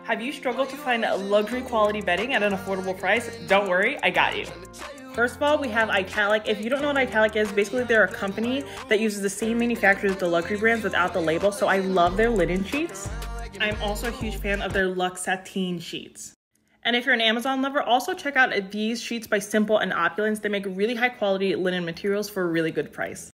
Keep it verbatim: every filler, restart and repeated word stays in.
Have you struggled to find luxury quality bedding at an affordable price? Don't worry, I got you. First of all, we have Italic. If you don't know what Italic is, basically they're a company that uses the same manufacturer as the luxury brands without the label, so I love their linen sheets. I'm also a huge fan of their Luxe Sateen sheets. And if you're an Amazon lover, also check out these sheets by Simple and Opulence. They make really high quality linen materials for a really good price.